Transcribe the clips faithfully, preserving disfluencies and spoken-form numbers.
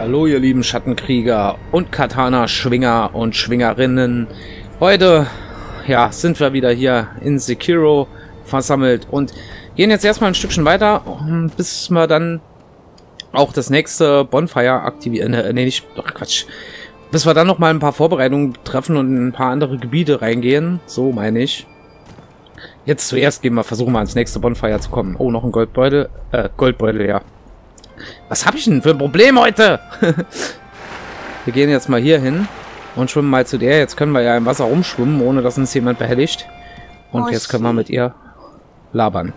Hallo ihr lieben Schattenkrieger und Katana-Schwinger und Schwingerinnen. Heute, ja, sind wir wieder hier in Sekiro versammelt und gehen jetzt erstmal ein Stückchen weiter, bis wir dann auch das nächste Bonfire aktivieren. Äh, nee, nicht, ach Quatsch. Bis wir dann noch mal ein paar Vorbereitungen treffen und in ein paar andere Gebiete reingehen. So meine ich. Jetzt zuerst gehen wir, versuchen wir ans nächste Bonfire zu kommen. Oh, noch ein Goldbeutel. Äh, Goldbeutel, ja. Was habe ich denn für ein Problem heute? Wir gehen jetzt mal hier hin und schwimmen mal zu der. Jetzt können wir ja im Wasser rumschwimmen, ohne dass uns jemand behelligt. Und jetzt können wir mit ihr labern.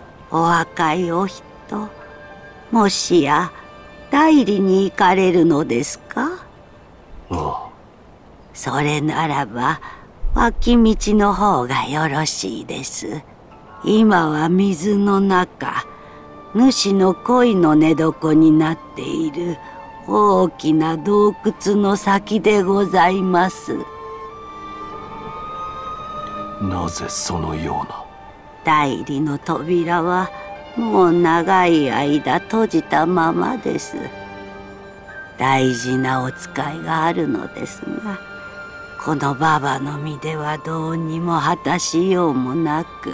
Oh. 主の恋の寝床になっている大きな洞窟の先でございます。 なぜそのような。 代理の扉はもう長い間閉じたままです。大事なお使いがあるのですが、このババの身ではどうにも果たしようもなく。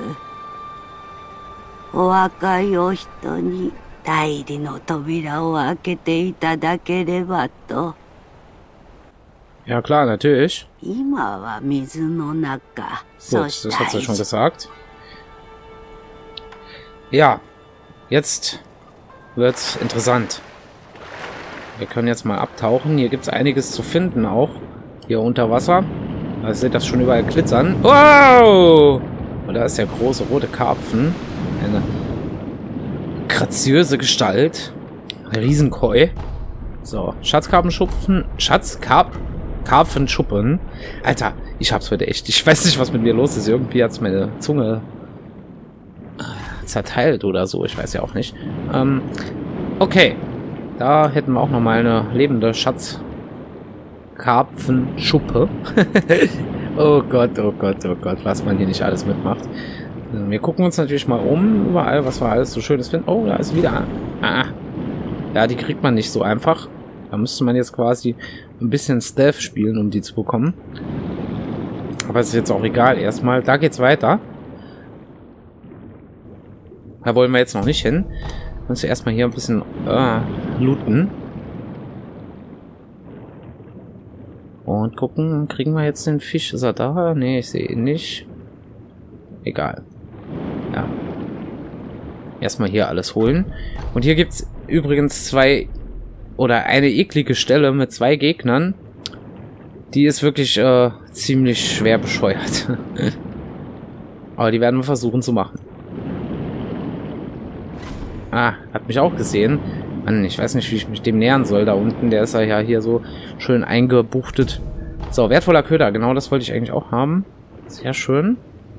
お若いお人に代理の扉を開けていただければと。 Ja klar, natürlich. 今は水の中。 Gut, das hat sie schon gesagt. Ja, jetzt wird's interessant. Wir können jetzt mal abtauchen. Hier gibt es einiges zu finden auch. Hier unter Wasser. Da seht das schon überall glitzern. Wow! Und da ist der große rote Karpfen. Eine graziöse Gestalt. Ein Riesenkoi. So, Schatzkarpfenschupfen. Schatzkarp... Karpfenschuppen. Alter, ich hab's heute echt. Ich weiß nicht, was mit mir los ist. Irgendwie hat's meine Zunge zerteilt oder so. Ich weiß ja auch nicht. Ähm, okay. Da hätten wir auch nochmal eine lebende Schatzkarpfenschuppe. Oh Gott, oh Gott, oh Gott, was man hier nicht alles mitmacht. Wir gucken uns natürlich mal um, überall, was wir alles so Schönes finden. Oh, da ist wieder... Ah. Ja, die kriegt man nicht so einfach. Da müsste man jetzt quasi ein bisschen Stealth spielen, um die zu bekommen. Aber es ist jetzt auch egal. Erstmal, da geht's weiter. Da wollen wir jetzt noch nicht hin. Wir müssen erstmal hier ein bisschen äh, looten. Und gucken, kriegen wir jetzt den Fisch? Ist er da? Nee, ich sehe ihn nicht. Egal. Ja. Erstmal hier alles holen. Und hier gibt es übrigens zwei oder eine eklige Stelle mit zwei Gegnern. Die ist wirklich äh, ziemlich schwer bescheuert. Aber die werden wir versuchen zu machen. Ah, hat mich auch gesehen. Mann, ich weiß nicht, wie ich mich dem nähern soll. Da unten, der ist ja hier so schön eingebuchtet. So, wertvoller Köder. Genau das wollte ich eigentlich auch haben. Sehr schön.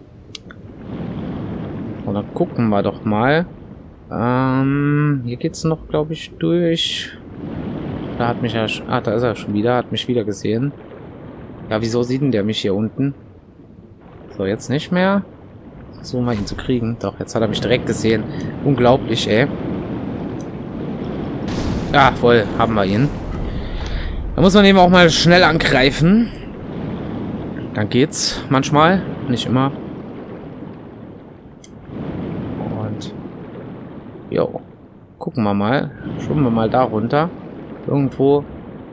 Und dann gucken wir doch mal. Ähm, hier geht's noch, glaube ich, durch. Da hat mich ja... Ah, da ist er schon wieder. Hat mich wieder gesehen. Ja, wieso sieht denn der mich hier unten? So, jetzt nicht mehr. Versuchen wir ihn zu kriegen. Doch, jetzt hat er mich direkt gesehen. Unglaublich, ey. Ja, voll, haben wir ihn. Da muss man eben auch mal schnell angreifen. Dann geht's manchmal, nicht immer. Und jo, gucken wir mal. Schwimmen wir mal da runter. Irgendwo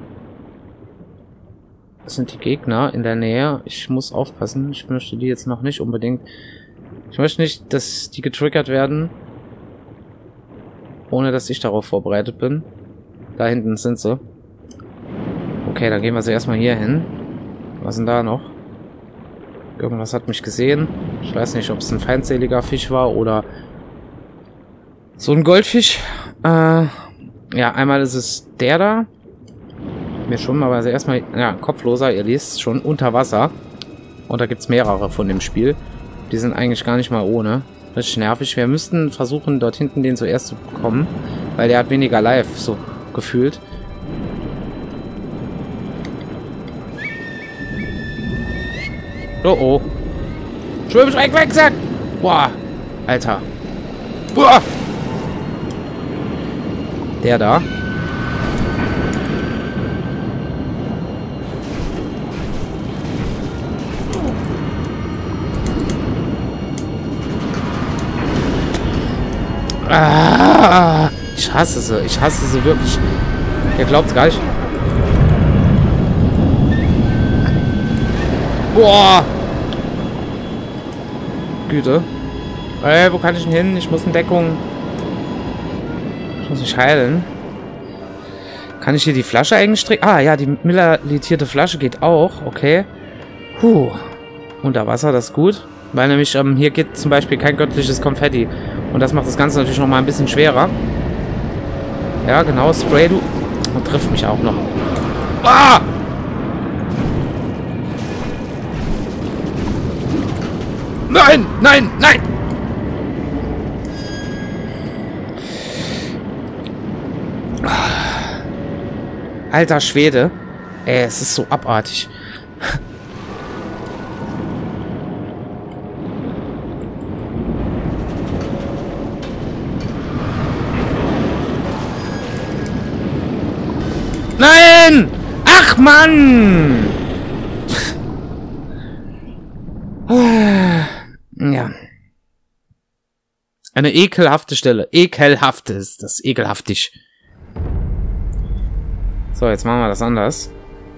sind die Gegner in der Nähe. Ich muss aufpassen. Ich möchte die jetzt noch nicht unbedingt... Ich möchte nicht, dass die getriggert werden, ohne dass ich darauf vorbereitet bin. Da hinten sind sie. Okay, dann gehen wir sie erstmal hier hin. Was ist denn da noch? Irgendwas hat mich gesehen. Ich weiß nicht, ob es ein feindseliger Fisch war oder so ein Goldfisch. Äh, ja, einmal ist es der da. Wir schwimmen aber also erstmal... Ja, kopfloser, ihr lest schon unter Wasser. Und da gibt es mehrere von dem Spiel. Die sind eigentlich gar nicht mal ohne. Richtig nervig. Wir müssten versuchen, dort hinten den zuerst zu bekommen. Weil der hat weniger Life, so gefühlt. Oh oh. Schwimmschreck weg, Sack! Boah. Alter. Boah. Der da. Ah, ich hasse sie. Ich hasse sie wirklich. Ihr glaubt's gar nicht. Boah. Güte. Ey, wo kann ich denn hin? Ich muss in Deckung. Ich muss mich heilen. Kann ich hier die Flasche eigentlich stricken? Ah, ja, die millilitierte Flasche geht auch. Okay. Puh. Unter Wasser, das ist gut. Weil nämlich ähm, hier geht zum Beispiel kein göttliches Konfetti. Und das macht das Ganze natürlich noch mal ein bisschen schwerer. Ja, genau. Spray, du. Und trifft mich auch noch. Ah! Nein! Nein! Nein! Alter Schwede. Ey, es ist so abartig. Nein! Ach, Mann! Ja. Eine ekelhafte Stelle. Ekelhafte ist das. Ekelhaftig. So, jetzt machen wir das anders.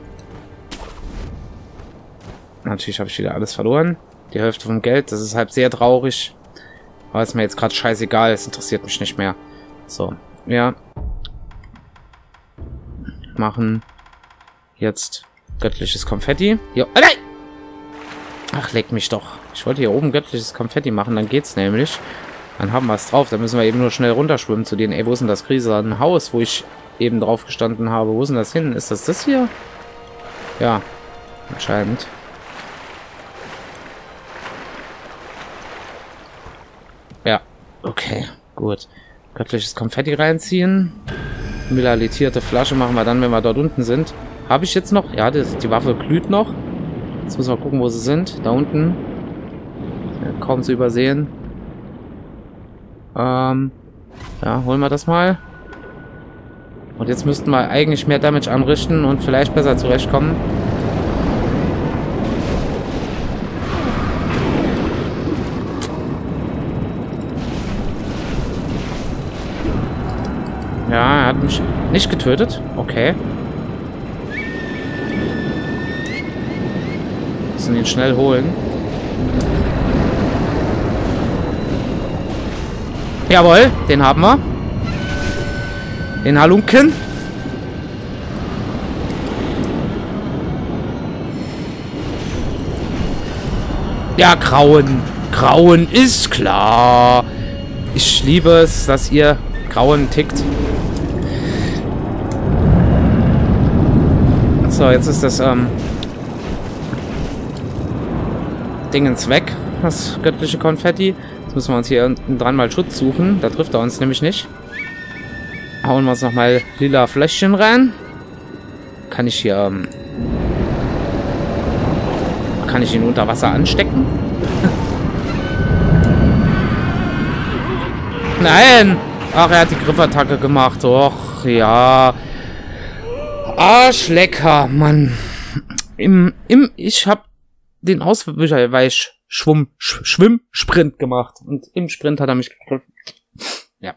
Natürlich habe ich wieder alles verloren. Die Hälfte vom Geld. Das ist halt sehr traurig. Aber ist mir jetzt gerade scheißegal. Es interessiert mich nicht mehr. So. Ja. Machen jetzt göttliches Konfetti. Jo. Oh nein! Ach, leck mich doch. Ich wollte hier oben göttliches Konfetti machen, dann geht's nämlich. Dann haben wir es drauf. Dann müssen wir eben nur schnell runterschwimmen zu denen. Ey, wo ist denn das Krise? Ein Haus, wo ich eben drauf gestanden habe. Wo ist denn das hin? Ist das das hier? Ja, anscheinend. Ja, okay, gut. Göttliches Konfetti reinziehen. Millilitierte Flasche machen wir dann, wenn wir dort unten sind. Habe ich jetzt noch? Ja, die, die Waffe glüht noch. Jetzt müssen wir gucken, wo sie sind. Da unten. Ja, kaum zu übersehen. Ähm, ja, holen wir das mal. Und jetzt müssten wir eigentlich mehr Damage anrichten und vielleicht besser zurechtkommen. Ja, er hat mich nicht getötet. Okay. Müssen ihn schnell holen. Jawohl, den haben wir. Den Halunken. Ja, Grauen. Grauen ist klar. Ich liebe es, dass ihr Grauen tickt. So, jetzt ist das ähm, Dingens weg. Das göttliche Konfetti. Jetzt müssen wir uns hier unten dran mal Schutz suchen. Da trifft er uns nämlich nicht. Hauen wir uns nochmal lila Fläschchen rein. Kann ich hier... Ähm, kann ich ihn unter Wasser anstecken? Nein! Ach, er hat die Griffattacke gemacht. Och, ja. Arschlecker, Mann. Im, im, ich hab den Ausweichschwumm, Sch Schwimmsprint gemacht. Und im Sprint hat er mich gegriffen. Ja.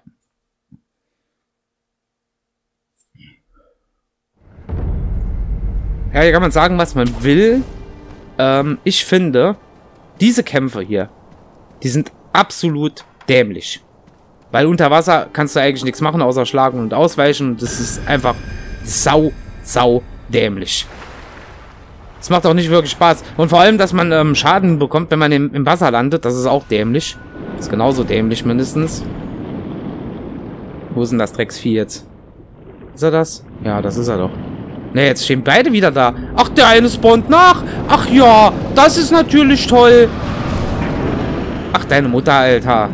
Ja, hier kann man sagen, was man will. Ähm, ich finde, diese Kämpfe hier, die sind absolut dämlich. Weil unter Wasser kannst du eigentlich nichts machen, außer schlagen und ausweichen. Und das ist einfach sau, sau dämlich. Es macht auch nicht wirklich Spaß. Und vor allem, dass man ähm, Schaden bekommt, wenn man im, im Wasser landet, das ist auch dämlich. Das ist genauso dämlich mindestens. Wo ist denn das Drecksvieh jetzt? Ist er das? Ja, das ist er doch. Ne, jetzt stehen beide wieder da. Ach, der eine spawnt nach. Ach ja, das ist natürlich toll. Ach, deine Mutter, Alter.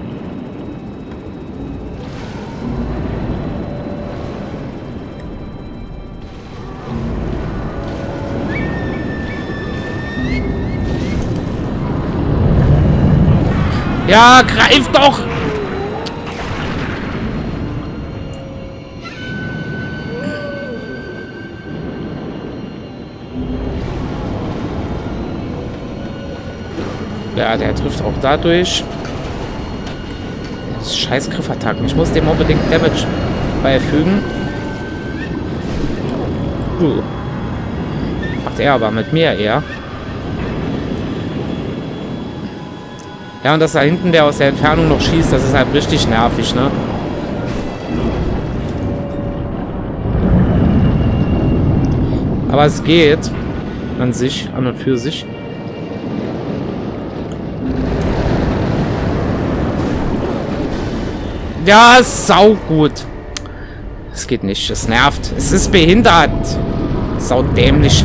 Ja, greif doch! Ja, der trifft auch dadurch. Scheiß Griffattacken. Ich muss dem unbedingt Damage beifügen. Uh. Macht er aber mit mir eher. Ja, und dass da hinten der aus der Entfernung noch schießt, das ist halt richtig nervig, ne? Aber es geht an sich, an und für sich. Ja, saugut. Es geht nicht, es nervt. Es ist behindert. Saudämlich.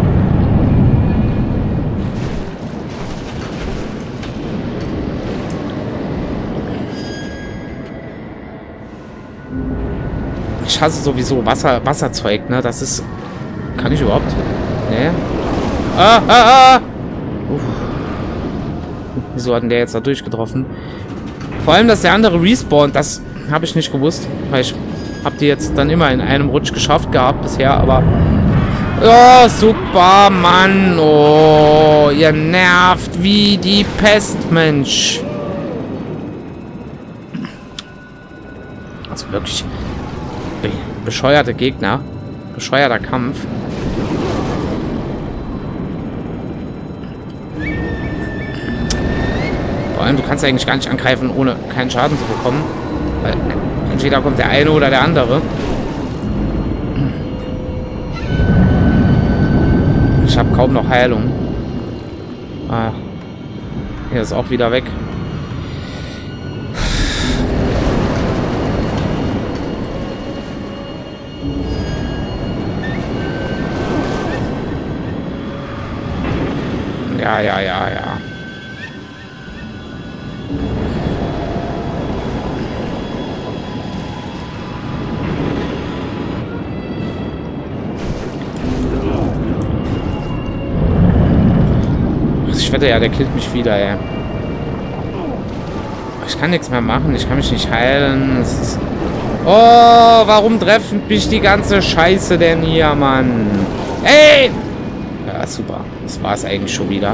Ich hasse sowieso Wasser, Wasserzeug, ne? Das ist... Kann ich überhaupt? Ne? Ah, ah, ah! Uff. Wieso hat denn der jetzt da durchgetroffen? Vor allem, dass der andere respawnt, das habe ich nicht gewusst. Weil ich habe die jetzt dann immer in einem Rutsch geschafft gehabt bisher, aber... Oh, super, Mann! Oh, ihr nervt wie die Pest, Mensch! Also wirklich... Be bescheuerte Gegner. Bescheuerter Kampf. Vor allem, du kannst eigentlich gar nicht angreifen, ohne keinen Schaden zu bekommen. Weil entweder kommt der eine oder der andere. Ich habe kaum noch Heilung. Ah. Hier ist auch wieder weg. Ja, ja, ja, ja. Ich wette ja, der killt mich wieder, ey. Ich kann nichts mehr machen. Ich kann mich nicht heilen. Es ist... Oh, warum treffen mich die ganze Scheiße denn hier, Mann? Ey! Ja, super. Das war es eigentlich schon wieder.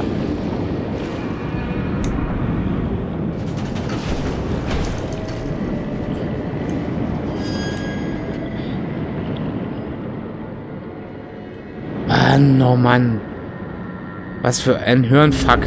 Mann, oh Mann. Was für ein Hirnfuck.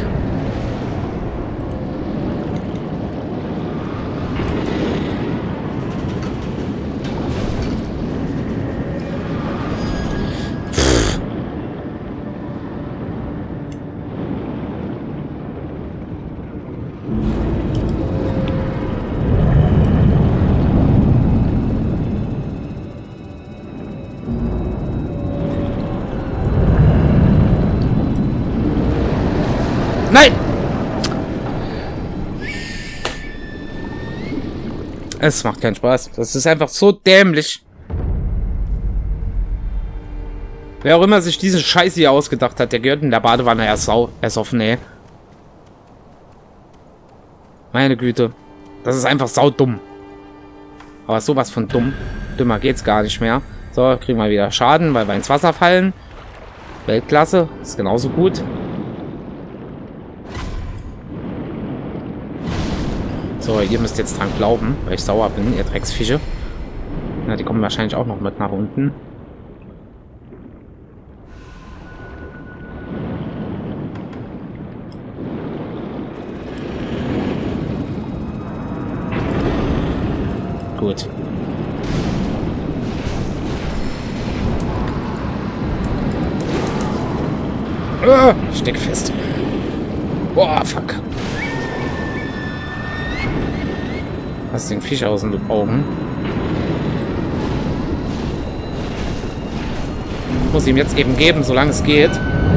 Nein! Es macht keinen Spaß. Das ist einfach so dämlich. Wer auch immer sich diesen Scheiß hier ausgedacht hat, der gehört in der Badewanne erst sau, ersoffen, ey. Meine Güte. Das ist einfach saudumm. Aber sowas von dumm. Dümmer geht's gar nicht mehr. So, kriegen wir wieder Schaden, weil wir ins Wasser fallen. Weltklasse. Ist genauso gut. So, ihr müsst jetzt dran glauben, weil ich sauer bin, ihr Drecksfische. Na, die kommen wahrscheinlich auch noch mit nach unten. Gut. Ah, steck fest. Boah, fuck. Lass den Fisch aus den Augen. Ich muss ihm jetzt eben geben, solange es geht.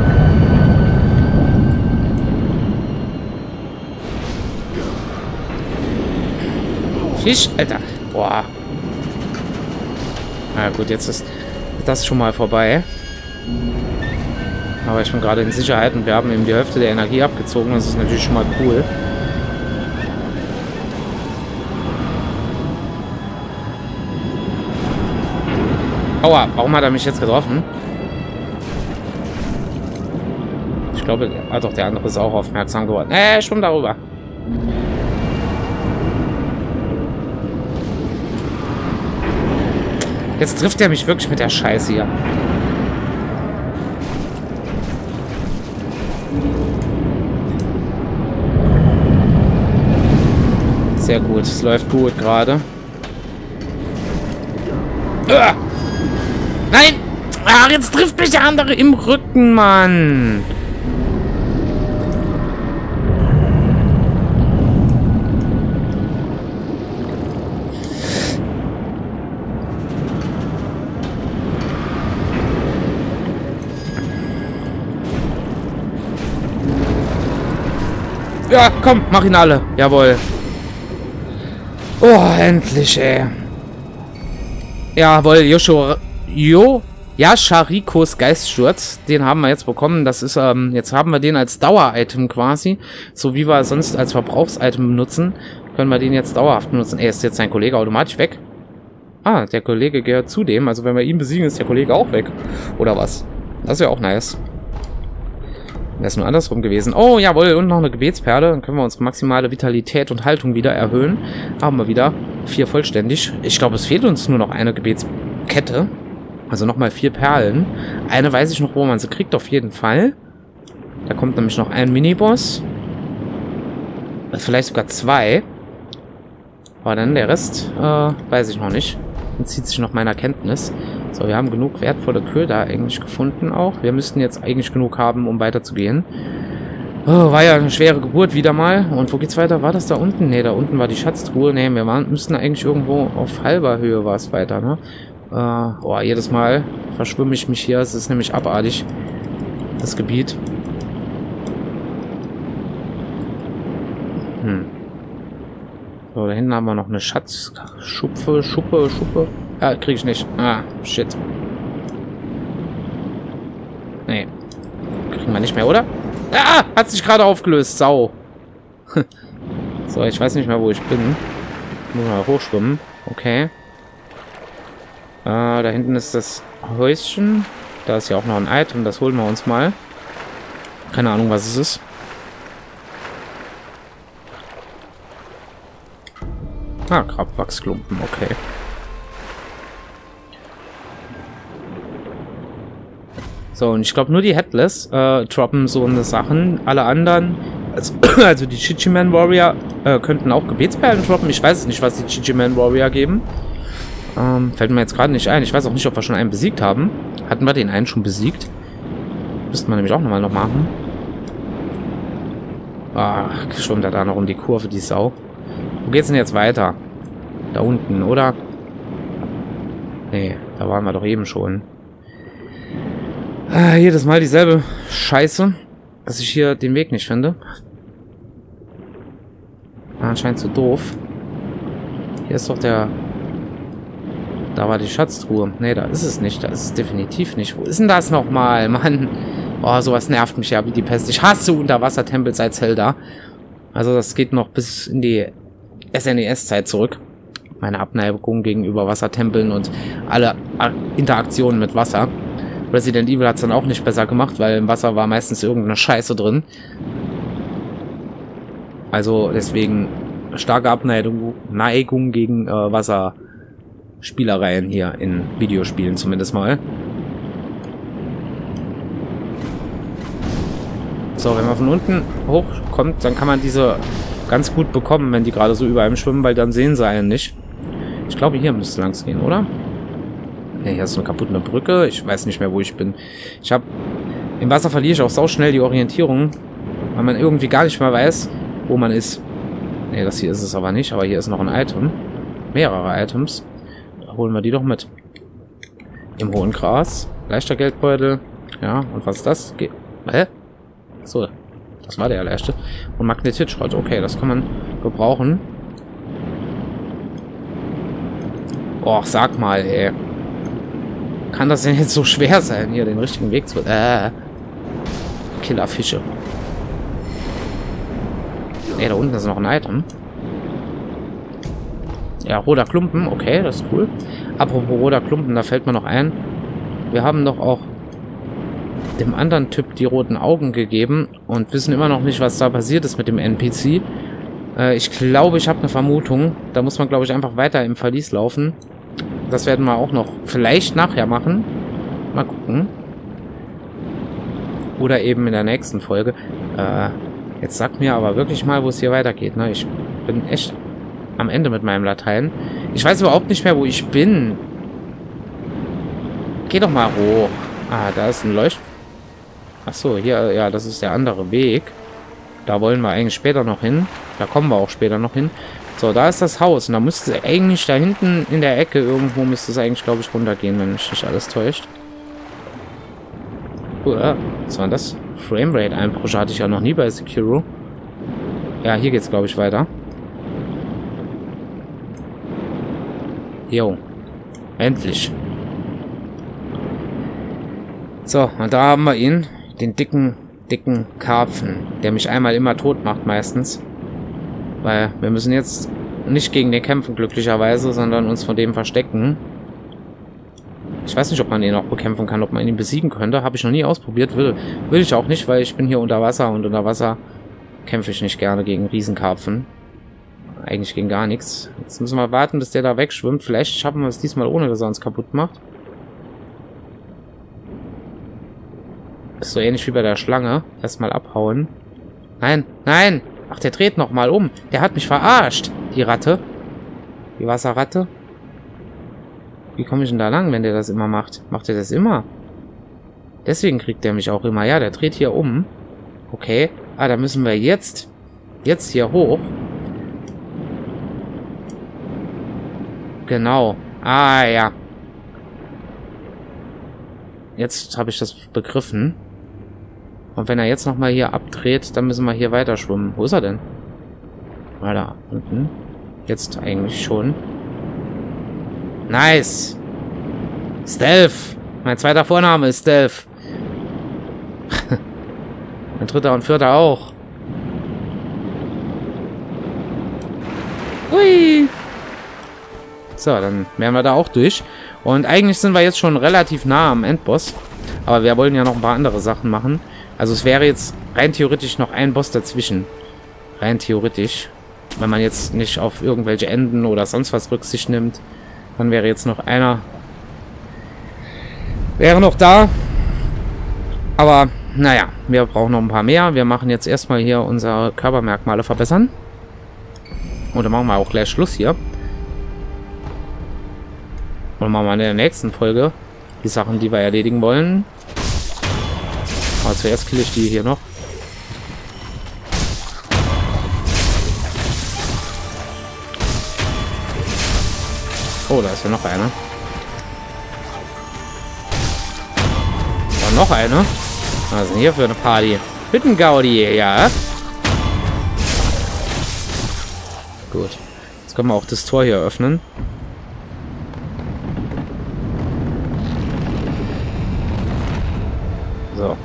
Fisch, Alter. Boah. Na gut, jetzt ist das schon mal vorbei. Aber ich bin gerade in Sicherheit und wir haben eben die Hälfte der Energie abgezogen. Das ist natürlich schon mal cool. Aua, warum hat er mich jetzt getroffen? Ich glaube, ah doch, der andere ist auch aufmerksam geworden. Äh, schwimm darüber. Jetzt trifft er mich wirklich mit der Scheiße hier. Sehr gut, es läuft gut gerade. Ah! Nein! Ach, jetzt trifft mich der andere im Rücken, Mann! Ja, komm, mach ihn alle. Jawohl. Oh, endlich, ey. Jawohl, Yosho... Jo... Yasharikos Geiststurz. Den haben wir jetzt bekommen. Das ist, ähm... Jetzt haben wir den als Dauer-Item quasi. So wie wir sonst als Verbrauchs-Item benutzen, können wir den jetzt dauerhaft benutzen. Ey, ist jetzt sein Kollege automatisch weg? Ah, der Kollege gehört zu dem. Also wenn wir ihn besiegen, ist der Kollege auch weg. Oder was? Das ist ja auch nice. Wäre es nur andersrum gewesen. Oh, jawohl, und noch eine Gebetsperle. Dann können wir unsere maximale Vitalität und Haltung wieder erhöhen. Haben wir wieder vier vollständig. Ich glaube, es fehlt uns nur noch eine Gebetskette. Also nochmal vier Perlen. Eine weiß ich noch, wo man sie kriegt, auf jeden Fall. Da kommt nämlich noch ein Miniboss. Vielleicht sogar zwei. Aber dann der Rest, äh, weiß ich noch nicht. Entzieht sich noch meiner Kenntnis. So, wir haben genug wertvolle Köder eigentlich gefunden auch. Wir müssten jetzt eigentlich genug haben, um weiterzugehen. Oh, war ja eine schwere Geburt wieder mal. Und wo geht's weiter? War das da unten? Ne, da unten war die Schatztruhe. Ne, wir waren, müssten eigentlich irgendwo auf halber Höhe war es weiter, ne? Äh, oh, jedes Mal verschwimme ich mich hier. Es ist nämlich abartig, das Gebiet. Hm. So, da hinten haben wir noch eine Schatzschupfe, Schuppe, Schuppe. Ah, krieg ich nicht. Ah, shit. Nee. Kriegen wir nicht mehr, oder? Ah, hat sich gerade aufgelöst. Sau. So, ich weiß nicht mehr, wo ich bin. Ich muss mal hochschwimmen. Okay. Ah, da hinten ist das Häuschen. Da ist ja auch noch ein Item. Das holen wir uns mal. Keine Ahnung, was es ist. Ah, Grabwachsklumpen. Okay. So, und ich glaube, nur die Headless äh, droppen so eine Sachen. Alle anderen, also, also die Chichiman Warrior, äh, könnten auch Gebetsperlen droppen. Ich weiß nicht, was die Chichiman Warrior geben. Ähm, fällt mir jetzt gerade nicht ein. Ich weiß auch nicht, ob wir schon einen besiegt haben. Hatten wir den einen schon besiegt? Müssten wir nämlich auch nochmal noch machen. Ach, schwimmt er da noch um die Kurve, die Sau. Wo geht's denn jetzt weiter? Da unten, oder? Nee, da waren wir doch eben schon. Ah, jedes Mal dieselbe Scheiße, dass ich hier den Weg nicht finde. Ah, anscheinend so doof. Hier ist doch der... Da war die Schatztruhe. Nee, da ist es nicht. Da ist es definitiv nicht. Wo ist denn das nochmal? Mann. Oh, sowas nervt mich ja wie die Pest. Ich hasse Unterwassertempel seit Zelda. Also das geht noch bis in die S N E S-Zeit zurück. Meine Abneigung gegenüber Wassertempeln und alle Interaktionen mit Wasser. Resident Evil hat es dann auch nicht besser gemacht, weil im Wasser war meistens irgendeine Scheiße drin. Also deswegen starke Abneigung Neigung gegen äh, Wasserspielereien hier in Videospielen zumindest mal. So, wenn man von unten hochkommt, dann kann man diese ganz gut bekommen, wenn die gerade so über einem schwimmen, weil dann sehen sie einen nicht. Ich glaube, hier müsste es langs gehen, oder? Ne, hier ist eine kaputte Brücke. Ich weiß nicht mehr, wo ich bin. Ich habe... Im Wasser verliere ich auch sauschnell die Orientierung, weil man irgendwie gar nicht mehr weiß, wo man ist. Ne, das hier ist es aber nicht, aber hier ist noch ein Item. Mehrere Items. Da holen wir die doch mit. Im hohen Gras. Leichter Geldbeutel. Ja, und was ist das? Ge Hä? So, das war der leichte. Und Magnetitschrott. Okay, das kann man gebrauchen. Och, sag mal, ey. Kann das denn jetzt so schwer sein, hier den richtigen Weg zu... Äh. Killerfische. Ey, da unten ist noch ein Item. Ja, roter Klumpen. Okay, das ist cool. Apropos roter Klumpen, da fällt mir noch ein. Wir haben doch auch dem anderen Typ die roten Augen gegeben und wissen immer noch nicht, was da passiert ist mit dem N P C. Äh, ich glaube, ich habe eine Vermutung. Da muss man, glaube ich, einfach weiter im Verlies laufen. Das werden wir auch noch vielleicht nachher machen. Mal gucken. Oder eben in der nächsten Folge. Äh, jetzt sagt mir aber wirklich mal, wo es hier weitergeht. Ne? Ich bin echt am Ende mit meinem Latein. Ich weiß überhaupt nicht mehr, wo ich bin. Geh doch mal hoch. Ah, da ist ein Leucht... Achso, hier, ja, das ist der andere Weg. Da wollen wir eigentlich später noch hin. Da kommen wir auch später noch hin. So, da ist das Haus. Und da müsste es eigentlich da hinten in der Ecke irgendwo müsste es eigentlich, glaube ich, runtergehen, wenn mich nicht alles täuscht. Uh, was war das? Framerate-Einbrüche hatte ich ja noch nie bei Sekiro. Ja, hier geht's, glaube ich, weiter. Jo. Endlich. So, und da haben wir ihn. Den dicken, dicken Karpfen. Der mich einmal immer tot macht, meistens. Weil wir müssen jetzt nicht gegen den kämpfen, glücklicherweise, sondern uns von dem verstecken. Ich weiß nicht, ob man ihn auch bekämpfen kann, ob man ihn besiegen könnte. Habe ich noch nie ausprobiert. Will, will ich auch nicht, weil ich bin hier unter Wasser und unter Wasser kämpfe ich nicht gerne gegen Riesenkarpfen. Eigentlich gegen gar nichts. Jetzt müssen wir warten, bis der da wegschwimmt. Vielleicht schaffen wir es diesmal, ohne dass er uns kaputt macht. Ist so ähnlich wie bei der Schlange. Erstmal abhauen. Nein, nein! Ach, der dreht nochmal um. Der hat mich verarscht. Die Ratte. Die Wasserratte. Wie komme ich denn da lang, wenn der das immer macht? Macht er das immer? Deswegen kriegt der mich auch immer. Ja, der dreht hier um. Okay. Ah, da müssen wir jetzt... Jetzt hier hoch. Genau. Ah, ja. Jetzt habe ich das begriffen. Und wenn er jetzt nochmal hier abdreht, dann müssen wir hier weiter schwimmen. Wo ist er denn? Mal da unten. Jetzt eigentlich schon. Nice. Stealth. Mein zweiter Vorname ist Stealth. Mein dritter und vierter auch. Hui. So, dann wären wir da auch durch. Und eigentlich sind wir jetzt schon relativ nah am Endboss. Aber wir wollen ja noch ein paar andere Sachen machen. Also es wäre jetzt rein theoretisch noch ein Boss dazwischen. Rein theoretisch. Wenn man jetzt nicht auf irgendwelche Enden oder sonst was Rücksicht nimmt. Dann wäre jetzt noch einer. Wäre noch da. Aber, naja, wir brauchen noch ein paar mehr. Wir machen jetzt erstmal hier unsere Körpermerkmale verbessern. Und dann machen wir auch gleich Schluss hier. Und machen wir in der nächsten Folge die Sachen, die wir erledigen wollen. Aber zuerst kill ich die hier noch. Oh, da ist ja noch einer. Und noch eine. Was ist denn hier für eine Party? Hüttengaudi, ja. Gut. Jetzt können wir auch das Tor hier öffnen. So.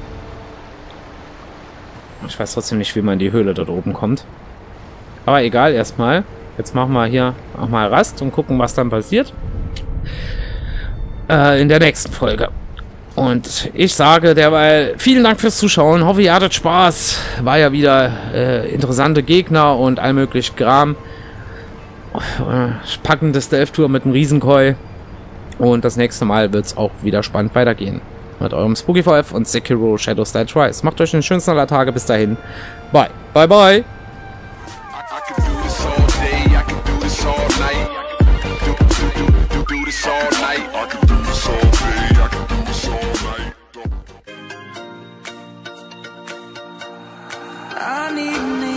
Ich weiß trotzdem nicht, wie man in die Höhle dort oben kommt. Aber egal, erstmal. Jetzt machen wir hier auch mal Rast und gucken, was dann passiert. Äh, in der nächsten Folge. Und ich sage derweil vielen Dank fürs Zuschauen. Hoffe, ihr hattet Spaß. War ja wieder äh, interessante Gegner und allmöglich Kram. Äh, packende Stealth-Tour mit einem Riesenkoi. Und das nächste Mal wird es auch wieder spannend weitergehen. Mit eurem Spooky V F und Sekiro Shadows Die Twice. Macht euch den schönsten aller Tage. Bis dahin. Bye. Bye, bye. I need